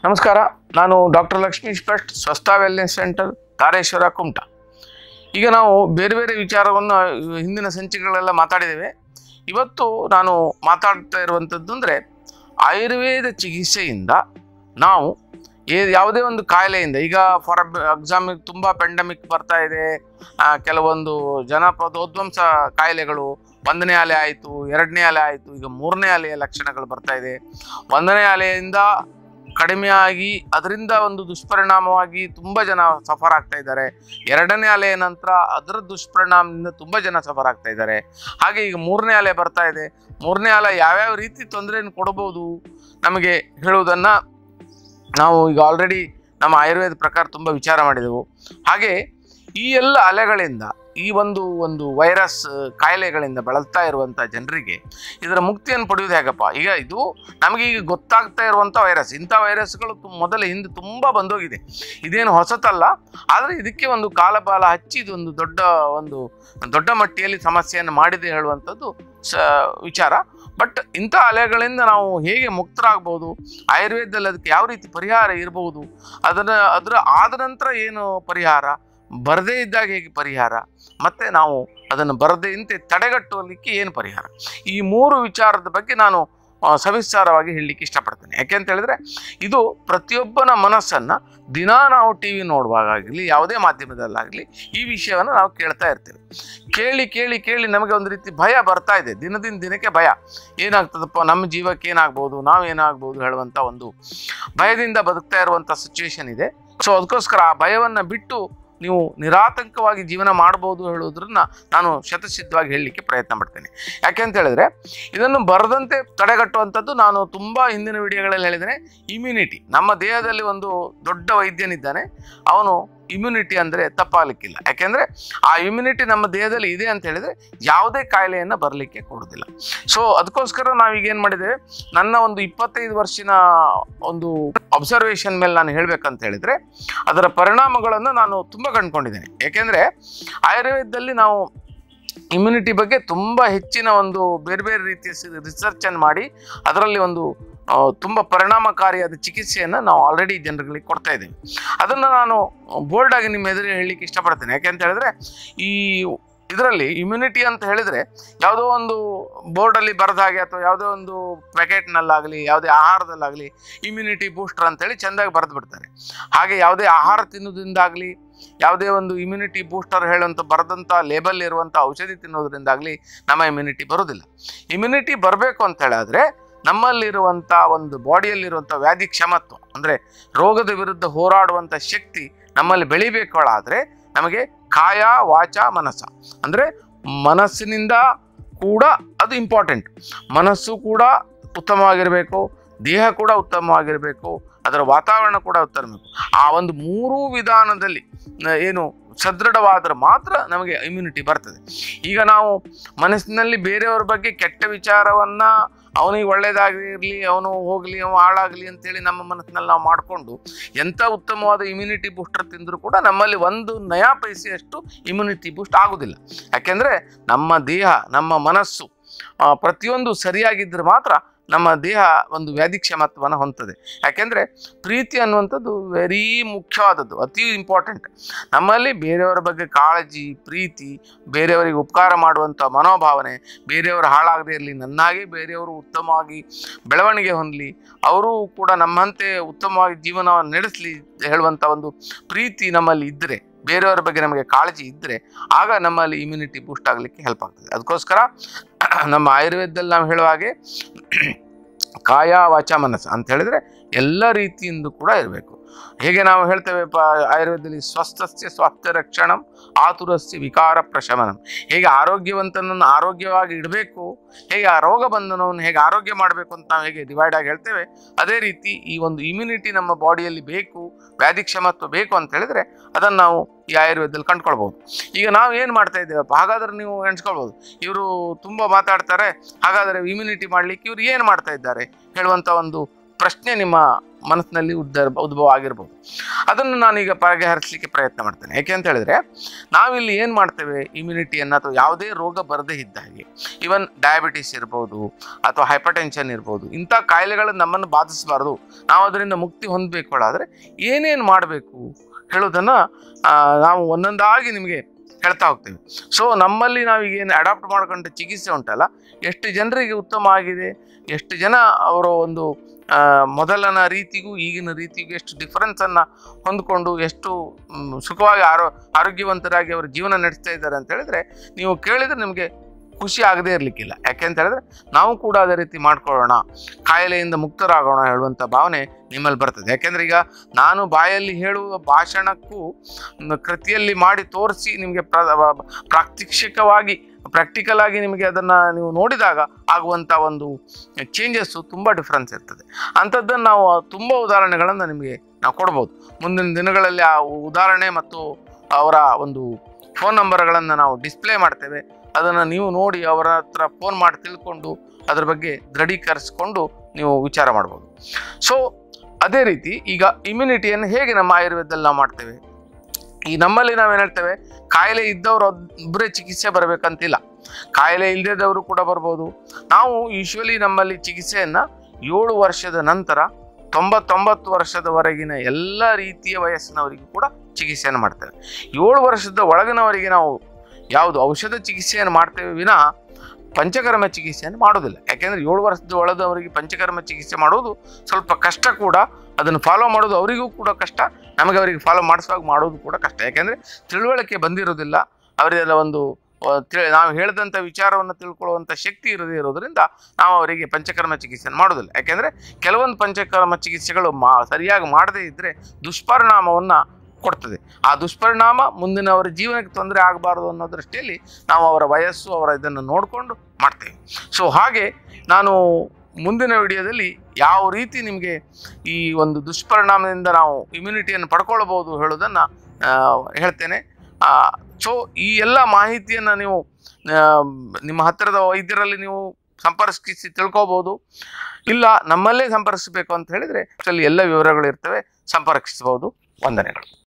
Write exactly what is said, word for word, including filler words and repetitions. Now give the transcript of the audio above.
ನಮಸ್ಕಾರ. ನಾನು doctor Lakshmish Bhat, Swastha wellness centre, Tareshwara, Kumta. ಈಗ ನಾವು ಬೇರೆ ಬೇರೆ ವಿಚಾರವನ್ನು ಹಿಂದಿನ ಸಂಚಿಕೆಗಳೆಲ್ಲ ಮಾತಾಡಿದ್ದೇವೆ. ಇವತ್ತು ನಾನು ಮಾತಾಡ್ತಾ ಇರುವಂಥದ್ದು ಅಂದರೆ ಆಯುರ್ವೇದ ಚಿಕಿತ್ಸೆಯಿಂದ ನಾವು ಯಾವುದೇ ಒಂದು ಕಾಯಿಲೆಯಿಂದ, ಈಗ ಫಾರ್ ಎಕ್ಸಾಂಪಲ್ ತುಂಬ ಪೆಂಡಮಿಕ್ ಬರ್ತಾ ಇದೆ, ಕೆಲವೊಂದು ಜನಪದೋದ್ವಂಸ ಕಾಯಿಲೆಗಳು, ಒಂದನೇ ಅಲೆ ಆಯಿತು, ಎರಡನೇ ಅಲೆ ಆಯಿತು, ಈಗ ಮೂರನೇ ಅಲೆಯ ಲಕ್ಷಣಗಳು ಬರ್ತಾ ಇದೆ. ಒಂದನೇ ಅಲೆಯಿಂದ ಕಡಿಮೆಯಾಗಿ ಅದರಿಂದ ಒಂದು ದುಷ್ಪರಿಣಾಮವಾಗಿ ತುಂಬ ಜನ ಸಫರ್ ಆಗ್ತಾ ಇದ್ದಾರೆ. ಎರಡನೇ ಅಲೆಯ ನಂತರ ಅದರ ದುಷ್ಪರಿಣಾಮದಿಂದ ತುಂಬ ಜನ ಸಫರ್ ಆಗ್ತಾ ಇದ್ದಾರೆ. ಹಾಗೆ ಈಗ ಮೂರನೇ ಅಲೆ ಬರ್ತಾ ಇದೆ. ಮೂರನೇ ಅಲೆ ಯಾವ್ಯಾವ ರೀತಿ ತೊಂದರೆಯನ್ನು ಕೊಡ್ಬೋದು ನಮಗೆ ಹೇಳುವುದನ್ನು ನಾವು ಈಗ ಆಲ್ರೆಡಿ ನಮ್ಮ ಆಯುರ್ವೇದ ಪ್ರಕಾರ ತುಂಬ ವಿಚಾರ ಮಾಡಿದೆವು. ಹಾಗೆ ಈ ಎಲ್ಲ ಅಲೆಗಳಿಂದ, ಈ ಒಂದು ಒಂದು ವೈರಸ್ ಕಾಯಿಲೆಗಳಿಂದ ಬಳಲ್ತಾ ಇರುವಂಥ ಜನರಿಗೆ ಇದರ ಮುಕ್ತಿಯನ್ನು ಪಡೆಯೋದು ಹೇಗಪ್ಪ? ಈಗ ಇದು ನಮಗೆ ಈಗ ಗೊತ್ತಾಗ್ತಾ ಇರುವಂಥ ವೈರಸ್, ಇಂಥ ವೈರಸ್ಗಳು ತು ಮೊದಲ ಹಿಂದೆ ತುಂಬ ಬಂದೋಗಿದೆ, ಇದೇನು ಹೊಸತಲ್ಲ. ಆದರೆ ಇದಕ್ಕೆ ಒಂದು ಕಾಲಪಾಲ ಹಚ್ಚಿ ಇದೊಂದು ದೊಡ್ಡ ಒಂದು ದೊಡ್ಡ ಮಟ್ಟಿಯಲ್ಲಿ ಸಮಸ್ಯೆಯನ್ನು ಮಾಡಿದೆ ಹೇಳುವಂಥದ್ದು ಸ ವಿಚಾರ. ಬಟ್ ಇಂಥ ಅಲೆಗಳಿಂದ ನಾವು ಹೇಗೆ ಮುಕ್ತರಾಗ್ಬೋದು, ಆಯುರ್ವೇದದಲ್ಲಿ ಅದಕ್ಕೆ ಯಾವ ರೀತಿ ಪರಿಹಾರ ಇರ್ಬೋದು, ಅದನ್ನು ಅದರ ಆದ ನಂತರ ಏನು ಪರಿಹಾರ, ಬರದೇ ಇದ್ದಾಗ ಹೇಗೆ ಪರಿಹಾರ, ಮತ್ತು ನಾವು ಅದನ್ನು ಬರದೆಯಂತೆ ತಡೆಗಟ್ಟುವಲಿಕ್ಕೆ ಏನು ಪರಿಹಾರ, ಈ ಮೂರು ವಿಚಾರದ ಬಗ್ಗೆ ನಾನು ಸವಿಸ್ತಾರವಾಗಿ ಹೇಳಲಿಕ್ಕೆ ಇಷ್ಟಪಡ್ತೇನೆ. ಯಾಕೆಂತ ಹೇಳಿದ್ರೆ ಇದು ಪ್ರತಿಯೊಬ್ಬನ ಮನಸ್ಸನ್ನು ದಿನ ನಾವು ಟಿ ವಿ ನೋಡುವಾಗಲಿ ಯಾವುದೇ ಮಾಧ್ಯಮದಲ್ಲಾಗಲಿ ಈ ವಿಷಯವನ್ನು ನಾವು ಕೇಳ್ತಾ ಇರ್ತೇವೆ. ಕೇಳಿ ಕೇಳಿ ಕೇಳಿ ನಮಗೆ ಒಂದು ರೀತಿ ಭಯ ಬರ್ತಾ ಇದೆ. ದಿನದಿಂದ ದಿನಕ್ಕೆ ಭಯ, ಏನಾಗ್ತದಪ್ಪ ನಮ್ಮ ಜೀವಕ್ಕೆ ಏನಾಗ್ಬೋದು, ನಾವು ಏನಾಗ್ಬೋದು ಹೇಳುವಂಥ ಒಂದು ಭಯದಿಂದ ಬದುಕ್ತಾ ಇರುವಂಥ ಸಿಚುವೇಶನ್ ಇದೆ. ಸೊ ಅದಕ್ಕೋಸ್ಕರ ಆ ಭಯವನ್ನು ಬಿಟ್ಟು ನೀವು ನಿರಾತಂಕವಾಗಿ ಜೀವನ ಮಾಡ್ಬೋದು ಹೇಳೋದ್ರನ್ನ ನಾನು ಶತಸಿದ್ಧವಾಗಿ ಹೇಳಲಿಕ್ಕೆ ಪ್ರಯತ್ನ ಪಡ್ತೇನೆ. ಯಾಕೆಂತ ಹೇಳಿದ್ರೆ ಇದನ್ನು ಬರದಂತೆ ತಡೆಗಟ್ಟುವಂಥದ್ದು ನಾನು ತುಂಬ ಹಿಂದಿನ ವಿಡಿಯೋಗಳಲ್ಲಿ ಹೇಳಿದ್ದೇನೆ. ಇಮ್ಯುನಿಟಿ, ನಮ್ಮ ದೇಹದಲ್ಲಿ ಒಂದು ದೊಡ್ಡ ವೈದ್ಯನಿದ್ದಾನೆ, ಅವನು ಇಮ್ಯುನಿಟಿ ಅಂದರೆ ತಪ್ಪಾಗಲಿಕ್ಕಿಲ್ಲ. ಯಾಕೆಂದರೆ ಆ ಇಮ್ಯುನಿಟಿ ನಮ್ಮ ದೇಹದಲ್ಲಿ ಇದೆ ಅಂತ ಹೇಳಿದರೆ ಯಾವುದೇ ಕಾಯಿಲೆಯನ್ನು ಬರಲಿಕ್ಕೆ ಕೊಡೋದಿಲ್ಲ. ಸೊ ಅದಕ್ಕೋಸ್ಕರ ನಾವೀಗೇನು ಮಾಡಿದ್ದೇವೆ, ನನ್ನ ಒಂದು ಇಪ್ಪತ್ತೈದು ವರ್ಷದ ಒಂದು ಅಬ್ಸರ್ವೇಷನ್ ಮೇಲೆ ನಾನು ಹೇಳಬೇಕಂತ ಹೇಳಿದರೆ ಅದರ ಪರಿಣಾಮಗಳನ್ನು ನಾನು ತುಂಬ ಕಂಡುಕೊಂಡಿದ್ದೇನೆ. ಏಕೆಂದರೆ ಆಯುರ್ವೇದದಲ್ಲಿ ನಾವು ಇಮ್ಯುನಿಟಿ ಬಗ್ಗೆ ತುಂಬ ಹೆಚ್ಚಿನ ಒಂದು ಬೇರೆ ಬೇರೆ ರೀತಿಯ ರಿಸರ್ಚನ್ನು ಮಾಡಿ ಅದರಲ್ಲಿ ಒಂದು ತುಂಬ ಪರಿಣಾಮಕಾರಿಯಾದ ಚಿಕಿತ್ಸೆಯನ್ನು ನಾವು ಆಲ್ರೆಡಿ ಜನರುಗಳಿಗೆ ಕೊಡ್ತಾ ಇದ್ದೀವಿ. ಅದನ್ನು ನಾನು ಬೋಲ್ಡಾಗಿ ನಿಮ್ಮ ಎದುರು ಹೇಳಲಿಕ್ಕೆ ಇಷ್ಟಪಡ್ತೇನೆ. ಯಾಕೆಂತ ಹೇಳಿದ್ರೆ ಈ ಇದರಲ್ಲಿ ಇಮ್ಯುನಿಟಿ ಅಂತ ಹೇಳಿದರೆ ಯಾವುದೋ ಒಂದು ಬೋರ್ಡಲ್ಲಿ ಬರೆದ ಹಾಗೆ ಅಥವಾ ಯಾವುದೋ ಒಂದು ಪ್ಯಾಕೆಟ್ನಲ್ಲಾಗಲಿ ಯಾವುದೇ ಆಹಾರದಲ್ಲಾಗಲಿ ಇಮ್ಯುನಿಟಿ ಬೂಸ್ಟರ್ ಅಂತೇಳಿ ಚೆಂದಾಗಿ ಬರೆದು ಬಿಡ್ತಾರೆ. ಹಾಗೆ ಯಾವುದೇ ಆಹಾರ ತಿನ್ನೋದ್ರಿಂದಾಗಲಿ, ಯಾವುದೇ ಒಂದು ಇಮ್ಯುನಿಟಿ ಬೂಸ್ಟರ್ ಹೇಳುವಂಥ ಬರೆದಂಥ ಲೇಬಲ್ ಇರುವಂಥ ಔಷಧಿ ತಿನ್ನೋದ್ರಿಂದಾಗಲಿ ನಮ್ಮ ಇಮ್ಯುನಿಟಿ ಬರೋದಿಲ್ಲ. ಇಮ್ಯುನಿಟಿ ಬರಬೇಕು ಅಂತ ಹೇಳಿದ್ರೆ ನಮ್ಮಲ್ಲಿರುವಂಥ ಒಂದು ಬಾಡಿಯಲ್ಲಿರುವಂಥ ವ್ಯಾಧಿ ಕ್ಷಮತ್ವ ಅಂದರೆ ರೋಗದ ವಿರುದ್ಧ ಹೋರಾಡುವಂಥ ಶಕ್ತಿ ನಮ್ಮಲ್ಲಿ ಬೆಳಿಬೇಕಾದ್ರೆ ನಮಗೆ ಕಾಯ ವಾಚ ಮನಸ್ಸ ಅಂದರೆ ಮನಸ್ಸಿನಿಂದ ಕೂಡ ಅದು ಇಂಪಾರ್ಟೆಂಟ್. ಮನಸ್ಸು ಕೂಡ ಉತ್ತಮವಾಗಿರಬೇಕು, ದೇಹ ಕೂಡ ಉತ್ತಮವಾಗಿರಬೇಕು, ಅದರ ವಾತಾವರಣ ಕೂಡ ಉತ್ತಮ. ಆ ಒಂದು ಮೂರೂ ವಿಧಾನದಲ್ಲಿ ಏನು ಸದೃಢವಾದರೆ ಮಾತ್ರ ನಮಗೆ ಇಮ್ಯುನಿಟಿ ಬರ್ತದೆ. ಈಗ ನಾವು ಮನಸ್ಸಿನಲ್ಲಿ ಬೇರೆಯವ್ರ ಬಗ್ಗೆ ಕೆಟ್ಟ ವಿಚಾರವನ್ನು, ಅವನಿಗೆ ಒಳ್ಳೆಯದಾಗಿರಲಿ, ಅವನು ಹೋಗಲಿ, ಅವನು ಹಾಳಾಗಲಿ ಅಂತೇಳಿ ನಮ್ಮ ಮನಸ್ಸಿನಲ್ಲಿ ನಾವು ಮಾಡಿಕೊಂಡು ಎಂಥ ಉತ್ತಮವಾದ ಇಮ್ಯುನಿಟಿ ಬೂಸ್ಟರ್ ತಿಂದರೂ ಕೂಡ ನಮ್ಮಲ್ಲಿ ಒಂದು ನಯಾ ಪೈಸೆಯಷ್ಟು ಇಮ್ಯುನಿಟಿ ಬೂಸ್ಟ್ ಆಗೋದಿಲ್ಲ. ಯಾಕೆಂದರೆ ನಮ್ಮ ದೇಹ, ನಮ್ಮ ಮನಸ್ಸು ಪ್ರತಿಯೊಂದು ಸರಿಯಾಗಿದ್ದರೆ ಮಾತ್ರ ನಮ್ಮ ದೇಹ ಒಂದು ವ್ಯಾಧಿ ಕ್ಷಮತ್ವವನ್ನು ಹೊಂದ್ತದೆ. ಯಾಕೆಂದರೆ ಪ್ರೀತಿ ಅನ್ನುವಂಥದ್ದು ವೆರಿ ಮುಖ್ಯವಾದದ್ದು, ಅತಿ ಇಂಪಾರ್ಟೆಂಟ್. ನಮ್ಮಲ್ಲಿ ಬೇರೆಯವರ ಬಗ್ಗೆ ಕಾಳಜಿ, ಪ್ರೀತಿ, ಬೇರೆಯವರಿಗೆ ಉಪಕಾರ ಮಾಡುವಂಥ ಮನೋಭಾವನೆ, ಬೇರೆಯವರು ಹಾಳಾಗದೇ ಇರಲಿ, ನನ್ನಾಗಿ ಬೇರೆಯವರು ಉತ್ತಮವಾಗಿ ಬೆಳವಣಿಗೆ ಹೊಂದಲಿ, ಅವರು ಕೂಡ ನಮ್ಮಂತೆ ಉತ್ತಮವಾಗಿ ಜೀವನವನ್ನು ನಡೆಸಲಿ ಹೇಳುವಂಥ ಒಂದು ಪ್ರೀತಿ ನಮ್ಮಲ್ಲಿ ಇದ್ದರೆ, ಬೇರೆಯವರ ಬಗ್ಗೆ ನಮಗೆ ಕಾಳಜಿ ಇದ್ದರೆ ಆಗ ನಮ್ಮಲ್ಲಿ ಇಮ್ಯುನಿಟಿ ಬೂಸ್ಟ್ ಆಗಲಿಕ್ಕೆ ಹೆಲ್ಪ್ ಆಗ್ತದೆ. ಅದಕ್ಕೋಸ್ಕರ ನಮ್ಮ ಆಯುರ್ವೇದದಲ್ಲಿ ನಾವು ಹೇಳುವ ಹಾಗೆ ಕಾಯ ವಾಚ ಮನಸ್ಸು ಅಂತ ಹೇಳಿದರೆ ಎಲ್ಲ ರೀತಿಯಿಂದ ಕೂಡ ಇರಬೇಕು. ಹೇಗೆ ನಾವು ಹೇಳ್ತೇವೆ ಪ ಆಯುರ್ವೇದದಲ್ಲಿ ಸ್ವಸ್ಥಸ್ಯ ಸ್ವಾಸ್ಥ್ಯ ರಕ್ಷಣಂ ಆತುರಸ್ಯ ವಿಕಾರ ಪ್ರಶಮನಂ. ಹೇಗೆ ಆರೋಗ್ಯವಂತನನ್ನು ಆರೋಗ್ಯವಾಗಿ ಇಡಬೇಕು, ಹೇಗೆ ಆ ರೋಗ ಬಂಧನವನ್ನು ಹೇಗೆ ಆರೋಗ್ಯ ಮಾಡಬೇಕು ಅಂತ ನಾವು ಹೇಗೆ ಡಿವೈಡ್ ಆಗಿ ಹೇಳ್ತೇವೆ, ಅದೇ ರೀತಿ ಈ ಒಂದು ಇಮ್ಯುನಿಟಿ ನಮ್ಮ ಬಾಡಿಯಲ್ಲಿ ಬೇಕು, ವ್ಯಾಧಿ ಕ್ಷಮತ್ವ ಬೇಕು ಅಂತ ಹೇಳಿದರೆ ಅದನ್ನು ನಾವು ಈ ಆಯುರ್ವೇದದಲ್ಲಿ ಕಂಡುಕೊಳ್ಬೋದು. ಈಗ ನಾವು ಏನು ಮಾಡ್ತಾ ಇದ್ದೇವಪ್ಪ, ಹಾಗಾದರೆ ನೀವು ಎಣಿಸ್ಕೊಳ್ಬೋದು, ಇವರು ತುಂಬ ಮಾತಾಡ್ತಾರೆ, ಹಾಗಾದರೆ ಇಮ್ಯುನಿಟಿ ಮಾಡಲಿಕ್ಕೆ ಇವರು ಏನು ಮಾಡ್ತಾ ಇದ್ದಾರೆ ಹೇಳುವಂಥ ಒಂದು ಪ್ರಶ್ನೆ ನಿಮ್ಮ ಮನಸ್ಸಿನಲ್ಲಿ ಉದ್ದ ಉದ್ಭವ ಆಗಿರ್ಬೋದು. ಅದನ್ನು ನಾನೀಗ ಬಗೆಹರಿಸಲಿಕ್ಕೆ ಪ್ರಯತ್ನ ಮಾಡ್ತೇನೆ. ಯಾಕೆ ಅಂತ ಹೇಳಿದ್ರೆ, ನಾವಿಲ್ಲಿ ಏನು ಮಾಡ್ತೇವೆ, ಇಮ್ಯುನಿಟಿಯನ್ನು ಅಥವಾ ಯಾವುದೇ ರೋಗ ಬರದೇ ಇದ್ದ ಹಾಗೆ, ಈವನ್ ಡಯಾಬಿಟಿಸ್ ಇರ್ಬೋದು ಅಥವಾ ಹೈಪರ್ ಟೆನ್ಷನ್ ಇರ್ಬೋದು, ಇಂಥ ಕಾಯಿಲೆಗಳು ನಮ್ಮನ್ನು ಬಾಧಿಸಬಾರ್ದು, ನಾವು ಅದರಿಂದ ಮುಕ್ತಿ ಹೊಂದಬೇಕುಳಾದರೆ ಏನೇನು ಮಾಡಬೇಕು ಹೇಳೋದನ್ನು ನಾವು ಒಂದೊಂದಾಗಿ ನಿಮಗೆ ಹೇಳ್ತಾ ಹೋಗ್ತೇವೆ. ಸೊ ನಮ್ಮಲ್ಲಿ ನಾವೀಗೇನು ಅಡಾಪ್ಟ್ ಮಾಡ್ಕೊಂಡ ಚಿಕಿತ್ಸೆ ಉಂಟಲ್ಲ, ಎಷ್ಟು ಜನರಿಗೆ ಉತ್ತಮ ಆಗಿದೆ, ಎಷ್ಟು ಜನ ಅವರ ಒಂದು ಮೊದಲನ ರೀತಿಗೂ ಈಗಿನ ರೀತಿಗೂ ಎಷ್ಟು ಡಿಫರೆನ್ಸನ್ನು ಹೊಂದ್ಕೊಂಡು ಎಷ್ಟು ಸುಖವಾಗಿ ಆರೋ ಆರೋಗ್ಯವಂತರಾಗಿ ಅವರು ಜೀವನ ನಡೆಸ್ತಾ ಇದ್ದಾರೆ ಅಂತ ಹೇಳಿದ್ರೆ, ನೀವು ಕೇಳಿದರೆ ನಿಮಗೆ ಖುಷಿ ಆಗದೇ ಇರಲಿಕ್ಕಿಲ್ಲ. ಯಾಕೆ ಅಂತ ಹೇಳಿದ್ರೆ, ನಾವು ಕೂಡ ಅದೇ ರೀತಿ ಮಾಡ್ಕೊಳ್ಳೋಣ, ಕಾಯಿಲೆಯಿಂದ ಮುಕ್ತರಾಗೋಣ ಹೇಳುವಂಥ ಭಾವನೆ ನಿಮ್ಮಲ್ಲಿ ಬರ್ತದೆ. ಯಾಕೆಂದರೆ ಈಗ ನಾನು ಬಾಯಲ್ಲಿ ಹೇಳುವ ಭಾಷಣಕ್ಕೂ ಕೃತಿಯಲ್ಲಿ ಮಾಡಿ ತೋರಿಸಿ ನಿಮಗೆ ಪ್ರ ಪ್ರಾತ್ಯಕ್ಷಿಕವಾಗಿ ಪ್ರಾಕ್ಟಿಕಲ್ ಆಗಿ ನಿಮಗೆ ಅದನ್ನು ನೀವು ನೋಡಿದಾಗ ಆಗುವಂಥ ಒಂದು ಚೇಂಜಸ್ಸು ತುಂಬ ಡಿಫ್ರೆನ್ಸ್ ಇರ್ತದೆ. ಅಂಥದ್ದನ್ನು ನಾವು ತುಂಬ ಉದಾಹರಣೆಗಳನ್ನು ನಿಮಗೆ ನಾವು ಕೊಡ್ಬೋದು. ಮುಂದಿನ ದಿನಗಳಲ್ಲಿ ಆ ಉದಾಹರಣೆ ಮತ್ತು ಅವರ ಒಂದು ಫೋನ್ ನಂಬರ್ಗಳನ್ನು ನಾವು ಡಿಸ್ಪ್ಲೇ ಮಾಡ್ತೇವೆ. ಅದನ್ನು ನೀವು ನೋಡಿ ಅವರ ಹತ್ರ ಫೋನ್ ಮಾಡಿ ತಿಳ್ಕೊಂಡು ಅದ್ರ ಬಗ್ಗೆ ದೃಢೀಕರಿಸ್ಕೊಂಡು ನೀವು ವಿಚಾರ ಮಾಡ್ಬೋದು. ಸೊ ಅದೇ ರೀತಿ ಈಗ ಇಮ್ಯುನಿಟಿಯನ್ನು ಹೇಗೆ ನಮ್ಮ ಆಯುರ್ವೇದದಲ್ಲಿ ನಾವು ಮಾಡ್ತೇವೆ, ಈ ನಮ್ಮಲ್ಲಿ ನಾವೇನು ಹೇಳ್ತೇವೆ, ಕಾಯಿಲೆ ಇದ್ದವರು ಒಬ್ಬರೇ ಚಿಕಿತ್ಸೆ ಬರಬೇಕಂತಿಲ್ಲ, ಕಾಯಿಲೆ ಇಲ್ಲದವರು ಕೂಡ ಬರ್ಬೋದು. ನಾವು ಯೂಶ್ವಲಿ ನಮ್ಮಲ್ಲಿ ಚಿಕಿತ್ಸೆಯನ್ನು ಏಳು ವರ್ಷದ ನಂತರ ತೊಂಬತ್ತೊಂಬತ್ತು ವರ್ಷದವರೆಗಿನ ಎಲ್ಲ ರೀತಿಯ ವಯಸ್ಸಿನವರಿಗೂ ಕೂಡ ಚಿಕಿತ್ಸೆಯನ್ನು ಮಾಡ್ತೇವೆ. ಏಳು ವರ್ಷದ ಒಳಗಿನವರಿಗೆ ನಾವು ಯಾವುದು ಔಷಧ ಚಿಕಿತ್ಸೆಯನ್ನು ಮಾಡ್ತೇವೆ ವಿನಃ ಪಂಚಕರ್ಮ ಚಿಕಿತ್ಸೆಯನ್ನು ಮಾಡೋದಿಲ್ಲ. ಯಾಕೆಂದರೆ ಏಳು ವರ್ಷದ ಒಳದವರಿಗೆ ಪಂಚಕರ್ಮ ಚಿಕಿತ್ಸೆ ಮಾಡೋದು ಸ್ವಲ್ಪ ಕಷ್ಟ ಕೂಡ, ಅದನ್ನು ಫಾಲೋ ಮಾಡೋದು ಅವರಿಗೂ ಕೂಡ ಕಷ್ಟ, ನಮಗೆ ಅವರಿಗೆ ಫಾಲೋ ಮಾಡಿಸುವಾಗ ಮಾಡೋದು ಕೂಡ ಕಷ್ಟ. ಯಾಕೆಂದರೆ ತಿಳುವಳಿಕೆ ಬಂದಿರೋದಿಲ್ಲ ಅವರಿಗೆಲ್ಲ, ಒಂದು ತಿಳಿ ನಾವು ಹೇಳಿದಂಥ ವಿಚಾರವನ್ನು ತಿಳ್ಕೊಳ್ಳುವಂಥ ಶಕ್ತಿ ಇರದೇ ಇರೋದರಿಂದ ನಾವು ಅವರಿಗೆ ಪಂಚಕರ್ಮ ಚಿಕಿತ್ಸೆಯನ್ನು ಮಾಡೋದಿಲ್ಲ. ಯಾಕೆಂದರೆ ಕೆಲವೊಂದು ಪಂಚಕರ್ಮ ಚಿಕಿತ್ಸೆಗಳು ಮಾ ಸರಿಯಾಗಿ ಮಾಡದೇ ಇದ್ದರೆ ದುಷ್ಪರಿಣಾಮವನ್ನು ಕೊಡ್ತದೆ. ಆ ದುಷ್ಪರಿಣಾಮ ಮುಂದಿನ ಅವರ ಜೀವನಕ್ಕೆ ತೊಂದರೆ ಆಗಬಾರ್ದು ಅನ್ನೋ ದೃಷ್ಟಿಯಲ್ಲಿ ನಾವು ಅವರ ವಯಸ್ಸು ಅವರ ಇದನ್ನು ನೋಡಿಕೊಂಡು ಮಾಡ್ತೇವೆ. ಸೊ ಹಾಗೆ ನಾನು ಮುಂದಿನ ವಿಡಿಯೋದಲ್ಲಿ ಯಾವ ರೀತಿ ನಿಮಗೆ ಈ ಒಂದು ದುಷ್ಪರಿಣಾಮದಿಂದ ನಾವು ಇಮ್ಯುನಿಟಿಯನ್ನು ಪಡ್ಕೊಳ್ಬೋದು ಹೇಳೋದನ್ನು ಹೇಳ್ತೇನೆ. ಸೊ ಈ ಎಲ್ಲ ಮಾಹಿತಿಯನ್ನು ನೀವು ನಿಮ್ಮ ಹತ್ತಿರದ ವೈದ್ಯರಲ್ಲಿ ನೀವು ಸಂಪರ್ಕಿಸಿ ತಿಳ್ಕೊಬೋದು. ಇಲ್ಲ ನಮ್ಮಲ್ಲೇ ಸಂಪರ್ಕಿಸಬೇಕು ಅಂತ ಹೇಳಿದರೆ ಅಲ್ಲಿ ಎಲ್ಲ ವಿವರಗಳು ಇರ್ತವೆ, ಸಂಪರ್ಕಿಸಬಹುದು. ವಂದನೆಗಳು.